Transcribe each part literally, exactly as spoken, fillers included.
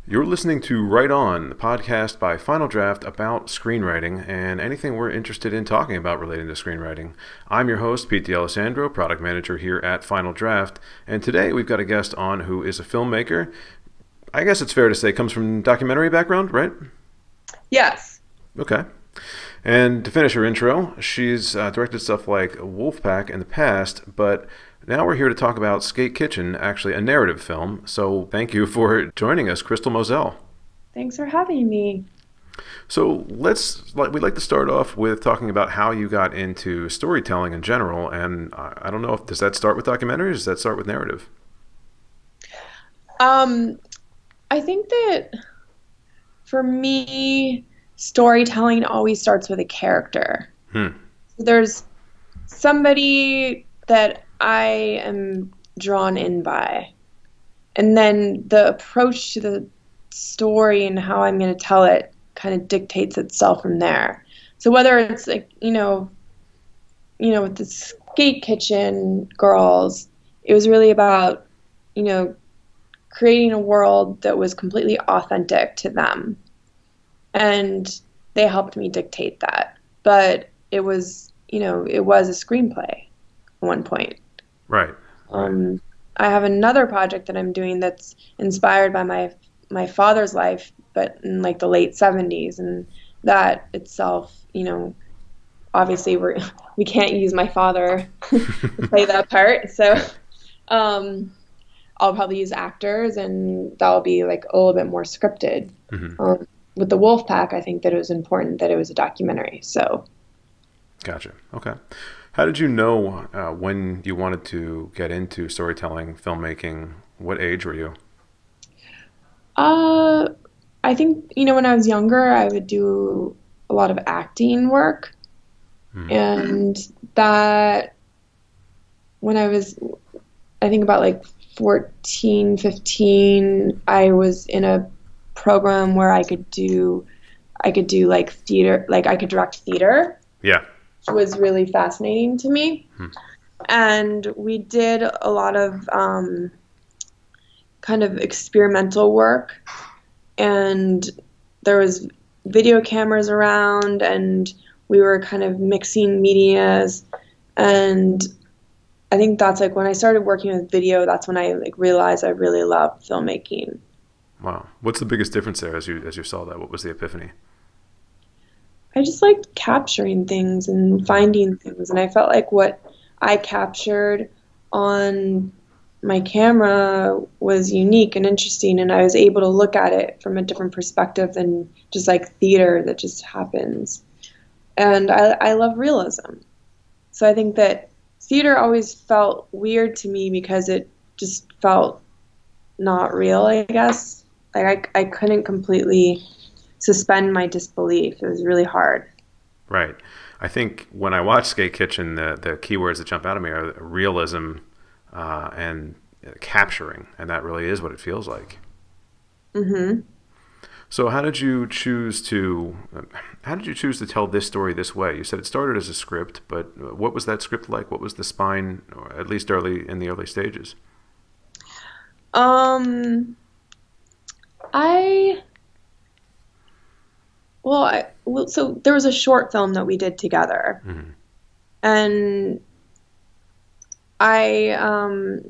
You're listening to Right On, the podcast by Final Draft about screenwriting and anything we're interested in talking about relating to screenwriting. I'm your host, Pete D'Alessandro, product manager here at Final Draft, and today we've got a guest on who is a filmmaker. I guess it's fair to say comes from documentary background, right? Yes. Okay. And to finish her intro, she's uh, directed stuff like Wolfpack in the past, but now we're here to talk about Skate Kitchen, actually a narrative film. So thank you for joining us, Crystal Moselle. Thanks for having me. So let's, like, we'd like to start off with talking about how you got into storytelling in general. And I, I don't know if, does that start with documentaries or does that start with narrative? Um, I think that for me, storytelling always starts with a character. Hmm. There's somebody that I am drawn in by, and then the approach to the story and how I'm going to tell it kind of dictates itself from there. So whether it's like, you know, you know, with the Skate Kitchen girls, it was really about, you know, creating a world that was completely authentic to them. And they helped me dictate that. But it was, you know, it was a screenplay at one point. Right. right. Um, I have another project that I'm doing that's inspired by my my father's life, but in like the late seventies. And that itself, you know, obviously we're, we can't use my father to play that part. So um, I'll probably use actors, and that'll be like a little bit more scripted. Mm-hmm. Um, with the Wolfpack, I think that it was important that it was a documentary. So, gotcha. Okay. How did you know uh, when you wanted to get into storytelling, filmmaking? What age were you? Uh, I think, you know, when I was younger, I would do a lot of acting work. Mm-hmm. And that, when I was, I think about like fourteen, fifteen, I was in a program where I could do, I could do like theater, like I could direct theater. Yeah. Which was really fascinating to me. Hmm. And we did a lot of um, kind of experimental work, and there was video cameras around, and we were kind of mixing medias. And I think that's like when I started working with video, that's when I like realized I really loved filmmaking. Wow. What's the biggest difference there as you as you saw that? What was the epiphany? I just liked capturing things and finding things. And I felt like what I captured on my camera was unique and interesting. And I was able to look at it from a different perspective than just like theater that just happens. And I, I love realism. So I think that theater always felt weird to me because it just felt not real, I guess. Like I, I couldn't completely suspend my disbelief. It was really hard. Right. I think when I watch Skate Kitchen, the, the keywords that jump out at me are realism uh, and capturing, and that really is what it feels like. Mm-hmm. So how did you choose to how did you choose to tell this story this way? You said it started as a script, but what was that script like? What was the spine, or at least early in the early stages? Um, I. Well, I, well, so there was a short film that we did together, mm-hmm. and I, um,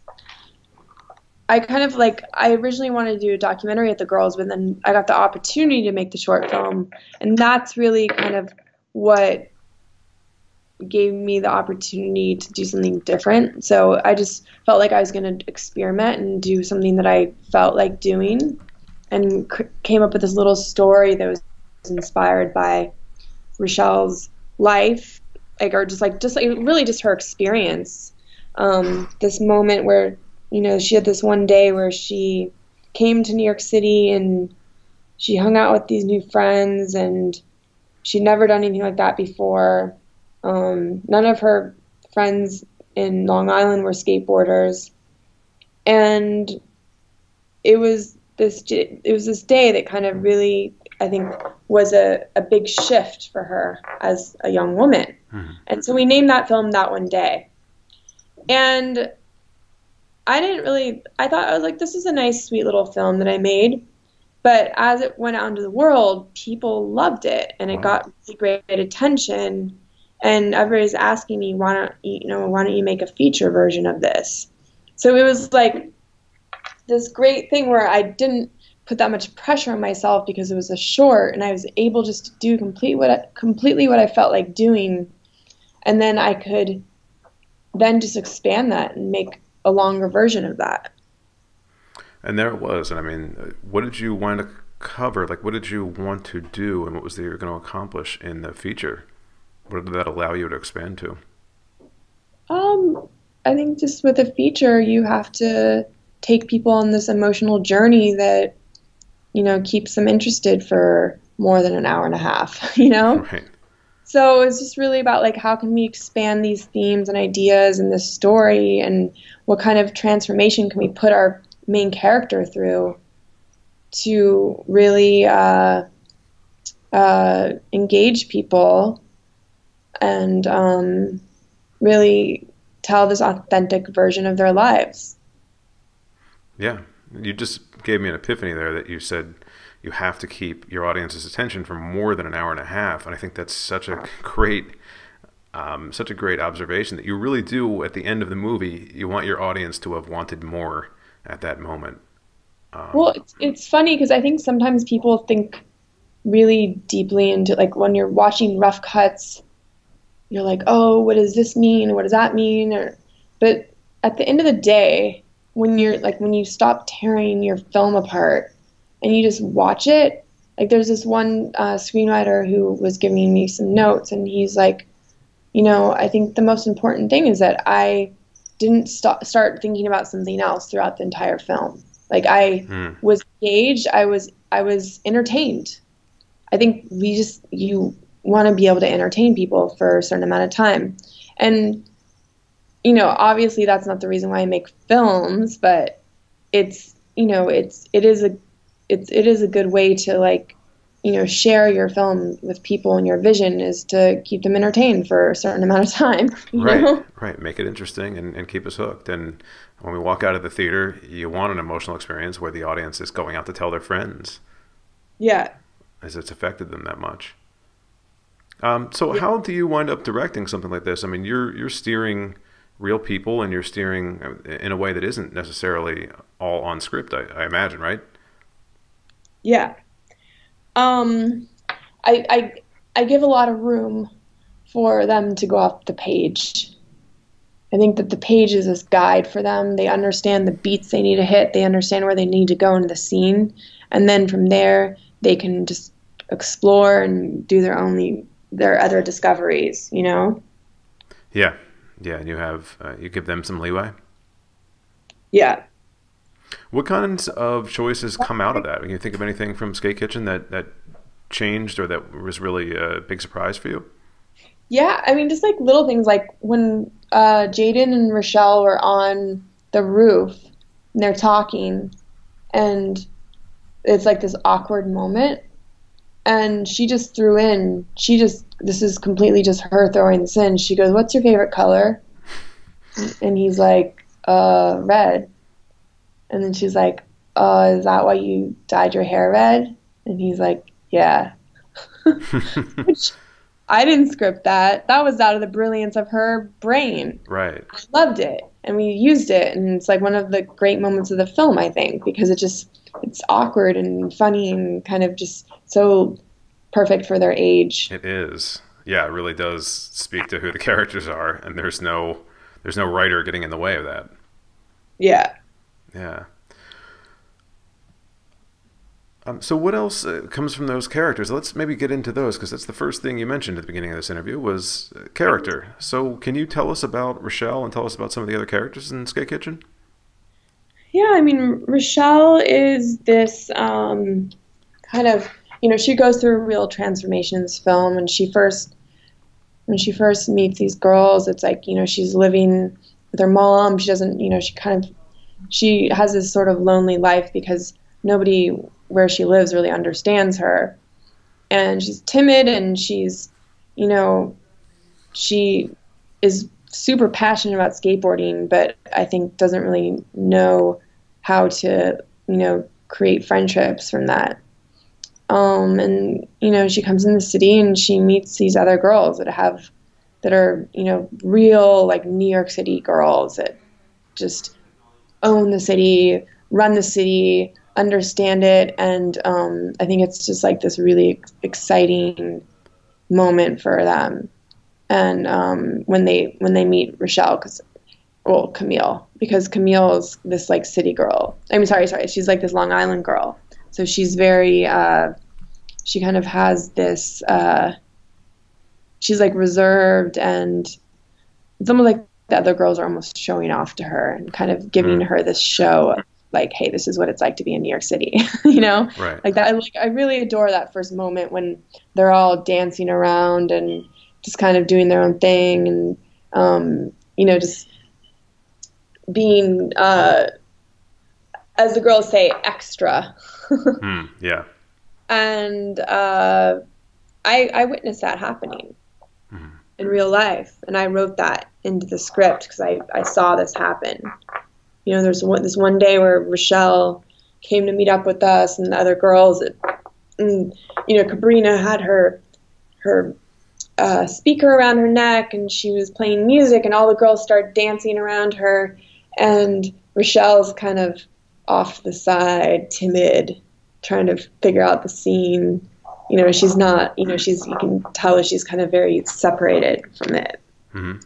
I kind of like, I originally wanted to do a documentary at the girls, but then I got the opportunity to make the short film, and that's really kind of what gave me the opportunity to do something different. So I just felt like I was going to experiment and do something that I felt like doing, and c- came up with this little story that was inspired by Rochelle's life, like, or just like, just like really just her experience. Um, this moment where, you know, she had this one day where she came to New York City and she hung out with these new friends, and she'd never done anything like that before. Um, none of her friends in Long Island were skateboarders, and it was this, it was this day that kind of really, I think, was a, a big shift for her as a young woman. Mm-hmm. And so we named that film That One Day. And I didn't really, I thought, I was like, this is a nice, sweet little film that I made. But as it went out into the world, people loved it, and it Wow. got really great attention. And everybody's asking me, why don't you, you know, why don't you make a feature version of this? So it was like this great thing where I didn't put that much pressure on myself because it was a short, and I was able just to do complete what I, completely what I felt like doing, and then I could then just expand that and make a longer version of that. And there it was. And I mean, what did you want to cover? Like, what did you want to do, and what was that you were going to accomplish in the feature? What did that allow you to expand to? Um, I think just with a feature, you have to take people on this emotional journey that, you know, keeps them interested for more than an hour and a half, you know? Right. So it's just really about, like, how can we expand these themes and ideas in this story, and what kind of transformation can we put our main character through to really uh, uh, engage people and um, really tell this authentic version of their lives. Yeah. You just gave me an epiphany there that you said you have to keep your audience's attention for more than an hour and a half. And I think that's such a great, um, such a great observation, that you really do, at the end of the movie, you want your audience to have wanted more at that moment. Um, Well, it's, it's funny because I think sometimes people think really deeply into, like, when you're watching rough cuts, you're like, oh, what does this mean? What does that mean? Or, but at the end of the day, when you're like, when you stop tearing your film apart and you just watch it, like, there's this one uh, screenwriter who was giving me some notes, and he's like, you know, I think the most important thing is that I didn't st- start thinking about something else throughout the entire film. Like, I mm, was engaged, I was I was entertained. I think we just you want to be able to entertain people for a certain amount of time, and you know, obviously that's not the reason why I make films, but it's, you know, it's it is a it's it is a good way to, like, you know, share your film with people, and your vision is to keep them entertained for a certain amount of time. You right, know? right. Make it interesting and, and keep us hooked. And when we walk out of the theater, you want an emotional experience where the audience is going out to tell their friends, Yeah. as it's affected them that much. Um, so Yeah. how do you wind up directing something like this? I mean, you're you're steering real people, and you're steering in a way that isn't necessarily all on script, I, I imagine, right? Yeah. Um, I, I I give a lot of room for them to go off the page. I think that the page is this guide for them. They understand the beats they need to hit. They understand where they need to go into the scene, and then from there they can just explore and do their only their other discoveries. You know? Yeah, yeah. And you have uh, you give them some leeway. Yeah. What kinds of choices come out of that? Can you think of anything from Skate Kitchen that that changed, or that was really a big surprise for you? Yeah, I mean, just like little things, like when uh, Jaden and Rochelle were on the roof and they're talking, and it's like this awkward moment, and she just threw in, she just, this is completely just her throwing this in. She goes, "What's your favorite color?" And he's like, uh, "Red." And then she's like, uh, "Is that why you dyed your hair red?" And he's like, "Yeah." Which, I didn't script that. That was out of the brilliance of her brain. Right. I loved it, and we used it, and it's like one of the great moments of the film, I think, because it just, it's awkward and funny and kind of just so perfect for their age. It is. Yeah, it really does speak to who the characters are, and there's no there's no writer getting in the way of that. Yeah. Yeah. Um, so what else uh, comes from those characters? Let's maybe get into those, because that's the first thing you mentioned at the beginning of this interview was uh, character. So can you tell us about Rochelle and tell us about some of the other characters in Skate Kitchen? Yeah, I mean, Rochelle is this um, kind of, you know, she goes through a real transformation in this film. And she first, when she first meets these girls, it's like, you know, she's living with her mom. She doesn't, you know, she kind of, she has this sort of lonely life because nobody where she lives really understands her. And she's timid, and she's, you know, she is super passionate about skateboarding, but I think doesn't really know how to, you know, create friendships from that. Um, and, you know, she comes in the city and she meets these other girls that have, that are, you know, real like New York City girls that just own the city, run the city, understand it. And um, I think it's just like this really exciting moment for them. And um, when they when they meet Rochelle, because well Camille, because Camille is this like city girl. I mean, sorry, sorry, she's like this Long Island girl. So she's very, uh, she kind of has this. Uh, she's like reserved, and it's almost like the other girls are almost showing off to her and kind of giving her this show of like, hey, this is what it's like to be in New York City, you know, right. like that. Like I really adore that first moment when they're all dancing around and just kind of doing their own thing, and um, you know, just being, uh, as the girls say, extra. mm, yeah. And uh, I, I witnessed that happening mm-hmm. in real life, and I wrote that into the script because I, I saw this happen. You know, there's one, this one day where Rochelle came to meet up with us and the other girls, and you know, Cabrina had her her uh, speaker around her neck, and she was playing music, and all the girls started dancing around her, and Rochelle's kind of off to the side, timid, trying to figure out the scene. You know, she's not, you know, she's, you can tell she's kind of very separated from it. Mm-hmm.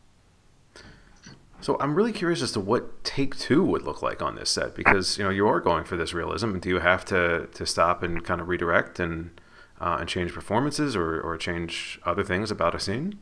So I'm really curious as to what take two would look like on this set, because, you know, you are going for this realism. Do you have to, to stop and kind of redirect and uh, and change performances or, or change other things about a scene?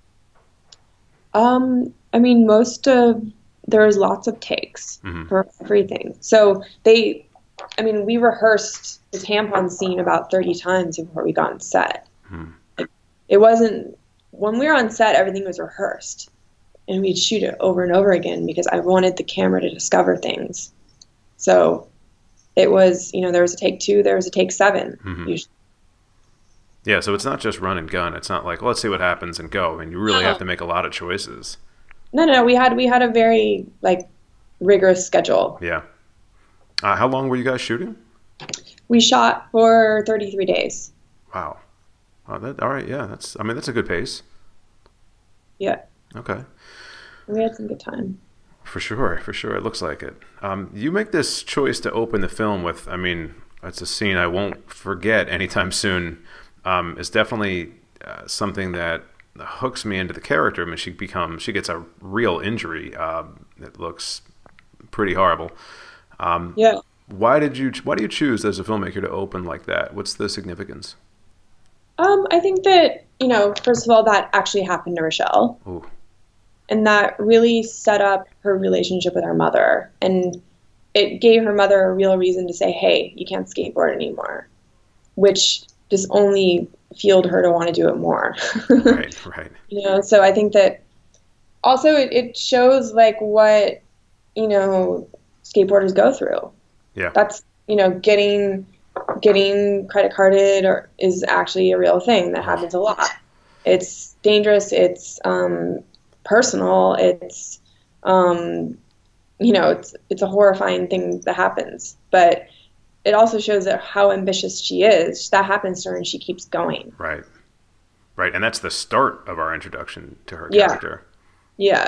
Um, I mean, most of, there's lots of takes mm-hmm. for everything. So they, I mean, we rehearsed the tampon scene about thirty times before we got on set. Mm-hmm. Like, it wasn't, when we were on set, everything was rehearsed. And we'd shoot it over and over again because I wanted the camera to discover things. So it was, you know, there was a take two, there was a take seven. Mm-hmm. Usually. Yeah, so it's not just run and gun. It's not like, well, let's see what happens and go. I mean, you really no. have to make a lot of choices. No, no, we had we had a very like rigorous schedule. Yeah. Uh, how long were you guys shooting? We shot for thirty-three days. Wow. Oh, that, all right. Yeah, that's. I mean, that's a good pace. Yeah. Okay. We had some good time. For sure, for sure. It looks like it. Um, you make this choice to open the film with, I mean, it's a scene I won't forget anytime soon. Um, it's definitely uh, something that hooks me into the character. I mean, she becomes, she gets a real injury. Um, it looks pretty horrible. Um, yeah. Why did you, why do you choose as a filmmaker to open like that? What's the significance? Um, I think that, you know, first of all, that actually happened to Rochelle. Ooh. And that really set up her relationship with her mother. And it gave her mother a real reason to say, hey, you can't skateboard anymore, which just only fueled her to want to do it more. Right, right. You know, so I think that also it, it shows like what, you know, skateboarders go through. Yeah. That's, you know, getting getting credit carded or is actually a real thing that happens a lot. It's dangerous. It's um, personal. It's, um, you know, it's it's a horrifying thing that happens. But it also shows that how ambitious she is. That happens to her, and she keeps going. Right, right, and that's the start of our introduction to her yeah. character. Yeah.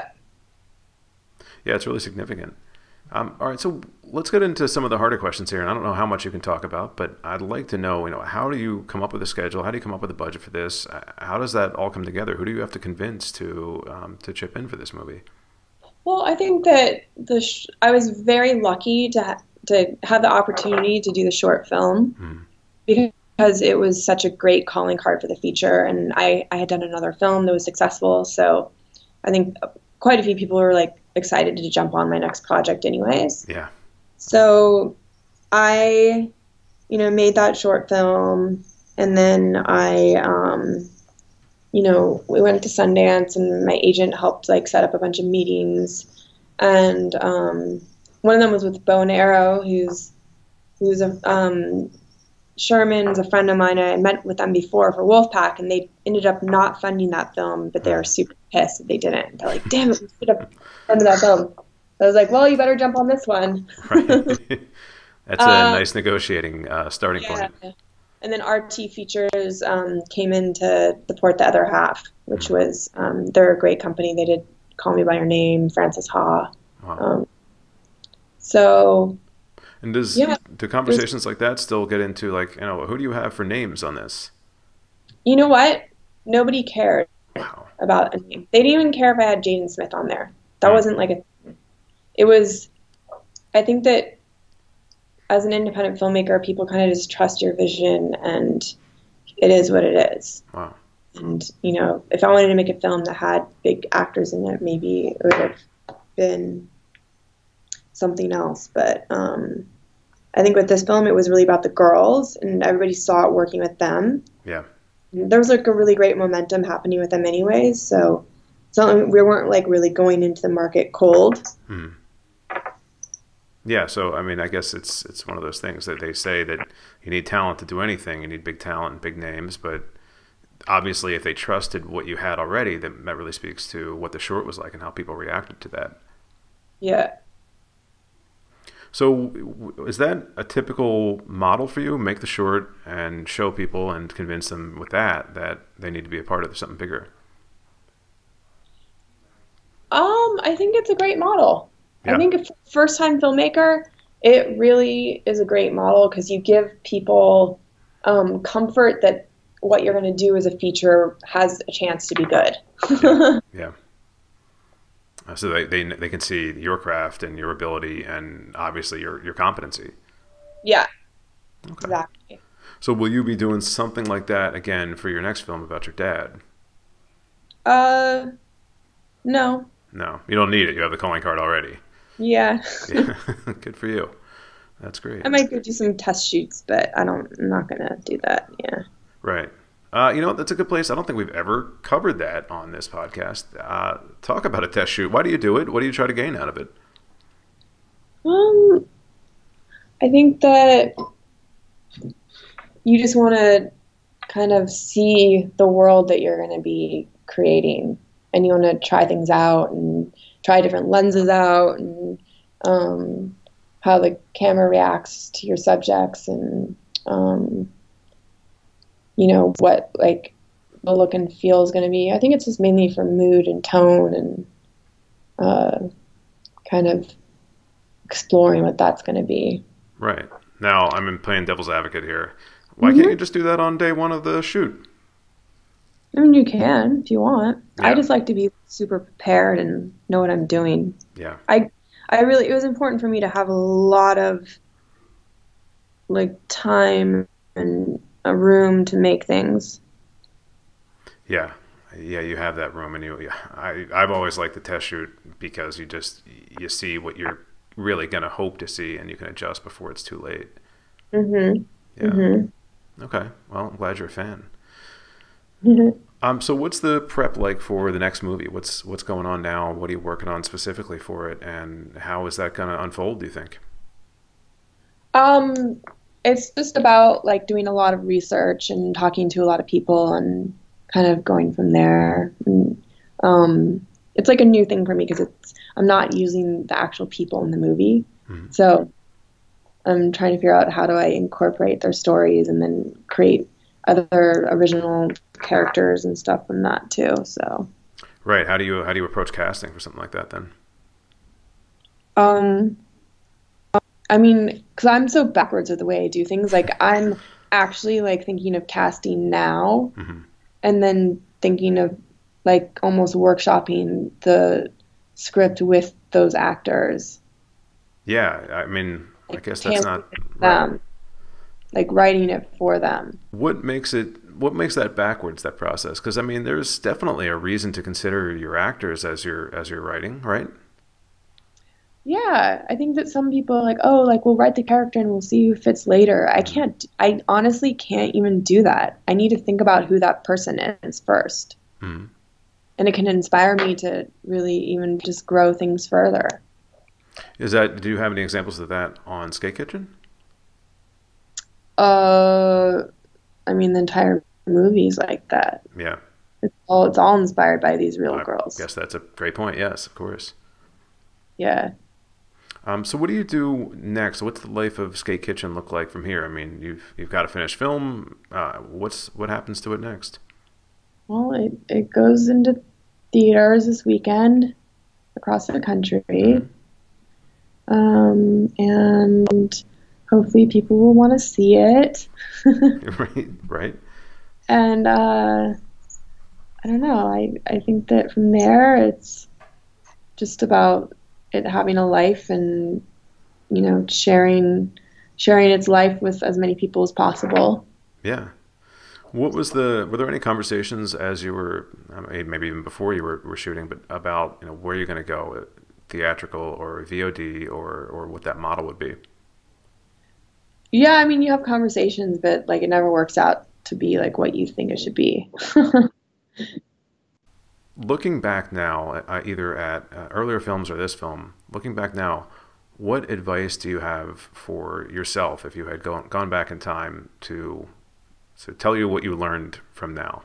Yeah, it's really significant. Um, all right, so let's get into some of the harder questions here. And I don't know how much you can talk about, but I'd like to know, you know, how do you come up with a schedule? How do you come up with a budget for this? How does that all come together? Who do you have to convince to um, to chip in for this movie? Well, I think that the sh I was very lucky to ha to have the opportunity to do the short film mm. because it was such a great calling card for the feature, and I I had done another film that was successful, so I think quite a few people were like excited to jump on my next project anyways. Yeah. So I, you know, made that short film, and then I, um, you know, we went to Sundance, and my agent helped like set up a bunch of meetings, and um, one of them was with Bow and Arrow, who's who's a um, Sherman's a friend of mine. I met with them before for Wolfpack, and they ended up not funding that film, but they were super pissed that they didn't. They're like, damn it, we should have funded that film. I was like, well, you better jump on this one. Right. That's a Um, nice negotiating uh, starting yeah. point. And then R T Features um, came in to support the other half, which Hmm. was um, they're a great company. They did Call Me by Your Name, Francis Ha. Wow. Um, so And does yeah, do it was. conversations like that still get into like, you know, who do you have for names on this? You know what? Nobody cared Wow. about a name. They didn't even care if I had Jaden Smith on there. That Hmm. wasn't like a. It was. I think that as an independent filmmaker, people kind of just trust your vision, and it is what it is. Wow. And you know, if I wanted to make a film that had big actors in it, maybe it would have been something else. But um, I think with this film, it was really about the girls, and everybody saw it working with them. Yeah. There was like a really great momentum happening with them, anyways. So, so we weren't like really going into the market cold. Hmm. Yeah, so I mean, I guess it's it's one of those things that they say that you need talent to do anything. You need big talent and big names, but obviously, if they trusted what you had already, then that really speaks to what the short was like and how people reacted to that. Yeah. So, w- is that a typical model for you? Make the short and show people and convince them with that that they need to be a part of something bigger. Um, I think it's a great model. I Yeah, think a first time filmmaker, it really is a great model because you give people um, comfort that what you're going to do as a feature has a chance to be good. yeah, yeah. Uh, So they, they they can see your craft and your ability and obviously your your competency. Yeah, Okay. exactly. So will you be doing something like that again for your next film about your dad? Uh, no. No, you don't need it. You have the calling card already. Yeah. Yeah, good for you. That's I great. might go do some test shoots, but I don't, I'm not gonna do that. Yeah. Right. Uh, you know, that's a good place. I don't think we've ever covered that on this podcast. Uh, talk about a test shoot. Why do you do it? What do you try to gain out of it? Um, I think that you just want to kind of see the world that you're going to be creating, and you want to try things out and try different lenses out, and um, how the camera reacts to your subjects, and um, you know what like the look and feel is going to be. I think it's just mainly for mood and tone, and uh, kind of exploring what that's going to be. Right. Now, I'm playing devil's advocate here. Why can't you hmm just do that on day one of the shoot? I mean, you can if you want. I Yeah. just like to be super prepared and know what I'm doing. Yeah. I I really it was important for me to have a lot of like time and a room to make things. Yeah. Yeah, you have that room, and you. Yeah, I I've always liked the test shoot because you just you see what you're really gonna hope to see, and you can adjust before it's too late. Mhm. Yeah. Mhm. Okay. Well, I'm glad you're a fan. Mhm. Um. So, what's the prep like for the next movie? What's what's going on now? What are you working on specifically for it, and how is that gonna unfold? Do you think? Um, it's just about like doing a lot of research and talking to a lot of people and kind of going from there. And, um, it's like a new thing for me because it's I'm not using the actual people in the movie, Mhm. so I'm trying to figure out how do I incorporate their stories and then create other original characters and stuff from that too. So, Right. How do you how do you approach casting for something like that then? um, I mean, because I'm so backwards with the way I do things, like I'm actually like thinking of casting now Hmm. and then thinking of like almost workshopping the script with those actors, Yeah. I mean, I like guess that's tailoring not it to right. them, like writing it for them. What makes it? What makes that backwards? That process? Because I mean, there's definitely a reason to consider your actors as you're as you're writing, right? Yeah, I think that some people are like, oh, like we'll write the character and we'll see who fits later. I Hmm. can't, I honestly can't even do that. I need to think about who that person is first. Hmm. And it can inspire me to really even just grow things further. Is that? Do you have any examples of that on Skate Kitchen? Uh, I mean, the entire movie's like that. Yeah. It's all, it's all inspired by these real I girls. guess that's a great point. Yes, of course. Yeah. Um, so what do you do next? What's the life of Skate Kitchen look like from here? I mean, you've you've got to finish film. Uh, what's what happens to it next? Well, it, it goes into theaters this weekend across the country. Um, and hopefully people will want to see it. Right, right. And uh, I don't know. I, I think that from there, it's just about it having a life and, you know, sharing sharing its life with as many people as possible. Yeah. What was the, were there any conversations as you were, I mean, maybe even before you were, were shooting, but about, you know, where you're going to go, theatrical or V O D, or, or what that model would be? Yeah, I mean, you have conversations, but like it never works out to be like what you think it should be. Looking back now, uh, either at uh, earlier films or this film, looking back now, what advice do you have for yourself if you had gone, gone back in time to, to tell you what you learned from now?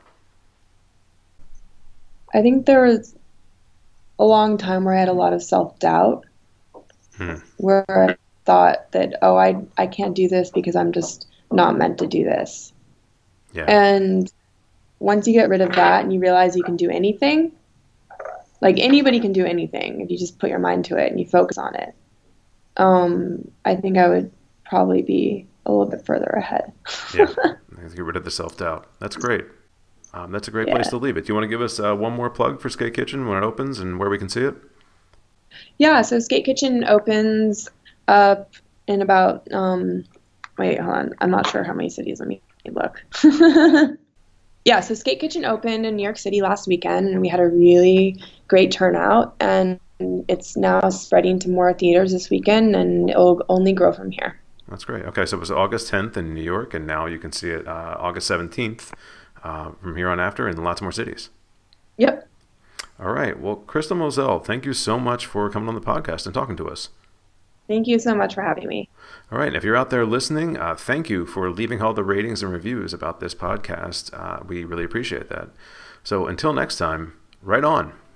I think there was a long time where I had a lot of self-doubt, Hmm. where I thought that, oh, I, I can't do this because I'm just not meant to do this. Yeah. And once you get rid of that and you realize you can do anything, like anybody can do anything if you just put your mind to it and you focus on it, um, I think I would probably be a little bit further ahead. Yeah. Get rid of the self-doubt. That's great. Um, that's a great Yeah. place to leave it. Do you want to give us uh, one more plug for Skate Kitchen when it opens and where we can see it? Yeah, so Skate Kitchen opens up in about, um, wait, hold on. I'm not sure how many cities. Let me look. Yeah, so Skate Kitchen opened in New York City last weekend, and we had a really great turnout, and it's now spreading to more theaters this weekend, and it will only grow from here. That's great. Okay, so it was August tenth in New York, and now you can see it uh, August seventeenth uh, from here on after in lots more cities. Yep. All right. Well, Crystal Moselle, thank you so much for coming on the podcast and talking to us. Thank you so much for having me. All right. And if you're out there listening, uh, thank you for leaving all the ratings and reviews about this podcast. Uh, we really appreciate that. So until next time, right on.